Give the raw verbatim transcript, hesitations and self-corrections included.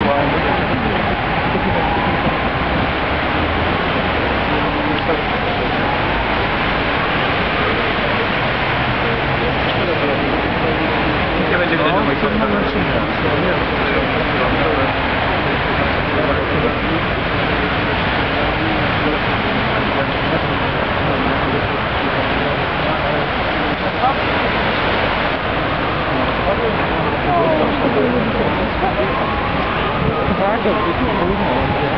Nie będzie widać na moich Tak, to jest